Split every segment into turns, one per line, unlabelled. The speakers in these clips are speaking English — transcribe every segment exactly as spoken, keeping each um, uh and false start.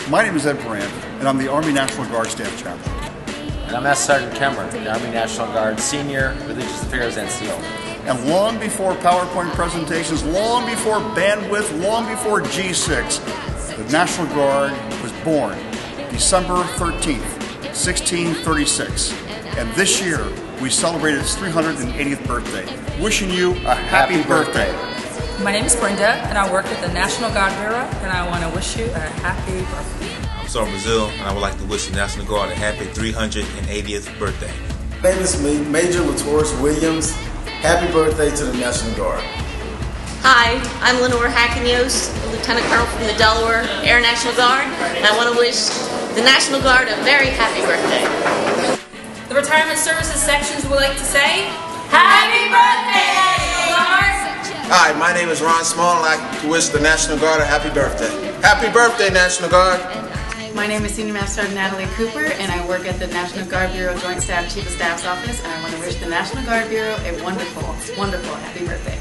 My name is Ed Brandt, and I'm the Army National Guard Staff Chaplain.
And I'm Master Sergeant Kemmer, the Army National Guard Senior Religious Affairs N C O.
And long before PowerPoint presentations, long before bandwidth, long before G six, the National Guard was born December thirteenth, sixteen thirty-six. And this year, we celebrated its three hundred eightieth birthday. Wishing you a happy, happy birthday.
birthday. My name is Brenda, and I work at the National Guard Bureau, and I want to wish you a happy birthday.
I'm Sergeant Brazil, and I would like to wish the National Guard a happy three hundred eightieth birthday.
My name is Major Latours Williams. Happy birthday to the National Guard.
Hi, I'm Lenore Hackenyost, a Lieutenant Colonel from the Delaware Air National Guard, and I want to wish the National Guard a very happy birthday.
The Retirement Services Sections would like to say, Happy Birthday, National Guard!
Hi, my name is Ron Small, and I'd like to wish the National Guard a happy birthday. Happy birthday, National Guard!
My name is Senior Master Sergeant Natalie Cooper, and I work at the National Guard Bureau Joint Staff Chief of Staff's office, and I want to wish the National Guard Bureau a wonderful, wonderful happy birthday.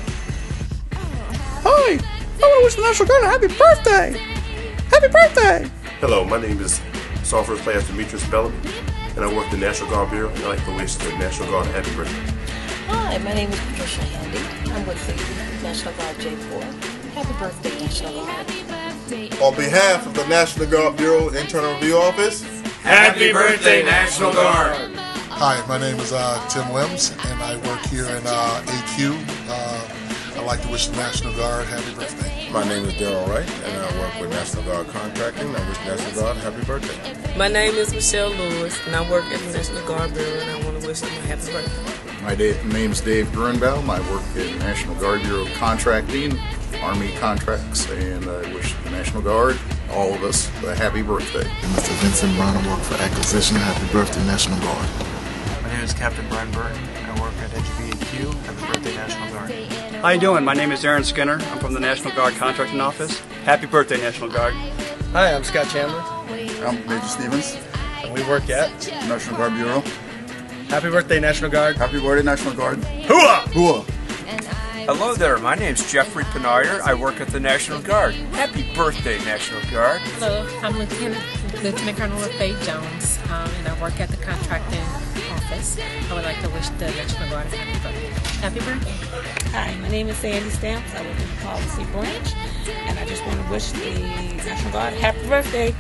Hi! I want to wish the National Guard a happy birthday! Happy birthday!
Hello, my name is Sergeant First Class Demetrius Bellamy, and I work at the National Guard Bureau, and I'd like to wish the National Guard a happy birthday.
Hi, my name is Patricia Handy. I'm with the National Guard J four. Happy birthday, National Guard.
On behalf of the National Guard Bureau Internal Review Office,
happy birthday, National Guard.
Hi, my name is uh, Tim Limbs, and I work here in uh, A Q. Uh, I'd like to wish the National Guard happy birthday.
My name is Daryl Wright, and I work with National Guard Contracting. I wish National Guard a happy birthday.
My name is Michelle Lewis, and I work at the National Guard Bureau, and I want to wish them a happy birthday.
My name is Dave Grunbaum. I work at National Guard Bureau Contracting, Army Contracts, and I wish the National Guard, all of us, a happy birthday.
And Mister Vincent Brown, I work for Acquisition. Happy birthday, National Guard.
My name is Captain Brian Burton. I work at H B A Q. Happy birthday, National Guard.
How you doing? My name is Aaron Skinner. I'm from the National Guard Contracting Office. Happy birthday, National Guard.
Hi, I'm Scott Chandler.
I'm Major Stevens.
And we work at
National Guard Bureau.
Happy birthday, National Guard.
Happy birthday, National Guard.
Hooah!
Hooah!
Hello there, my name's Jeffrey Penarder. I work at the National Guard. Happy birthday, National Guard.
Hello, I'm Lieutenant, Lieutenant Colonel Faye Jones, um, and I work at the Contracting Office. I would like to wish the National Guard a happy birthday. Happy birthday.
Hi, my name is Sandy Stamps. I work in the Policy Branch, and I just want to wish the National Guard a happy birthday.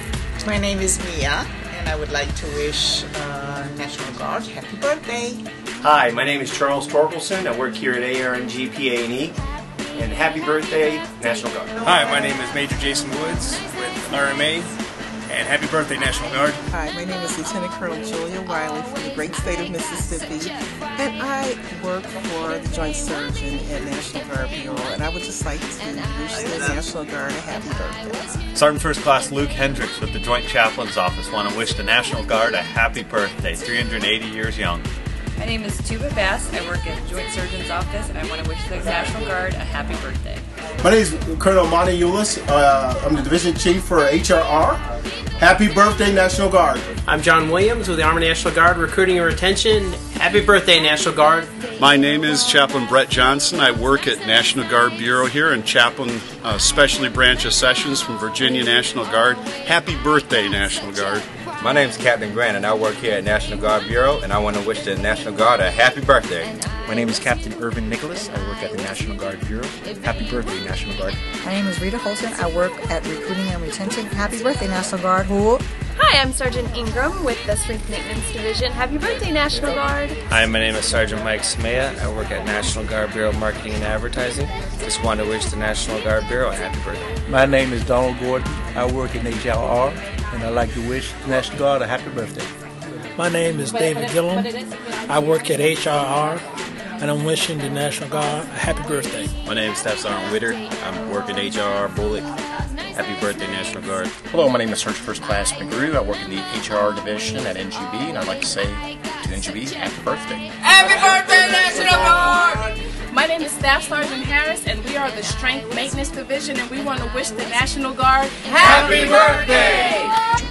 My name is Mia, and I would like to wish uh, National Guard happy birthday.
Hi, my name is Charles Torkelson. I work here at A R N G P A and E. And happy birthday, National Guard.
Hi, my name is Major Jason Woods with R M A. And happy birthday, National Guard.
Hi, my name is Lieutenant Colonel Julia Wiley from the great state of Mississippi. And I work for the Joint Surgeon at National Guard Bureau. And I would just like to wish the National Guard a happy birthday.
Sergeant First Class Luke Hendricks with the Joint Chaplain's Office want to wish the National Guard a happy birthday, three hundred eighty years young.
My name is Tuba Bass. I work at the Joint Surgeon's Office, and I want to wish the National Guard a happy birthday.
My name is Colonel Monty Eulis. Uh, I'm the Division Chief for H R R. Happy birthday, National Guard.
I'm John Williams with the Army National Guard Recruiting and Retention. Happy birthday, National Guard.
My name is Chaplain Brett Johnson. I work at National Guard Bureau here and Chaplain uh, Specialty Branch of Sessions from Virginia National Guard. Happy birthday, National Guard.
My name is Captain Grant, and I work here at National Guard Bureau, and I want to wish the National Guard a happy birthday.
My name is Captain Irvin Nicholas. I work at the National Guard Bureau. Happy birthday, National Guard.
My name is Rita Holton. I work at Recruiting and Retention. Happy birthday, National Guard. Who?
Hi, I'm Sergeant Ingram with the Strength Maintenance Division. Happy birthday, National Guard.
Hi, my name is Sergeant Mike Smea. I work at National Guard Bureau Marketing and Advertising. Just want to wish the National Guard Bureau a happy birthday.
My name is Donald Gordon. I work in H R R, and I'd like to wish the National Guard a happy birthday.
My name is David Gillum. I work at H R R, and I'm wishing the National Guard a happy birthday.
My name is Staff Sergeant Witter. I work at H R R Bullock. Happy birthday, National Guard.
Hello, my name is Sergeant First Class McGrew. I work in the H R R division at N G B, and I'd like to say to N G B, happy birthday.
Happy birthday, National Guard!
My name is Staff Sergeant Harris, and we are the Strength Maintenance Division, and we want to wish the National Guard
happy birthday!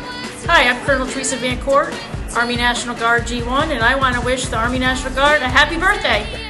Hi, I'm Colonel Teresa Van Court, Army National Guard G one, and I want to wish the Army National Guard a happy birthday.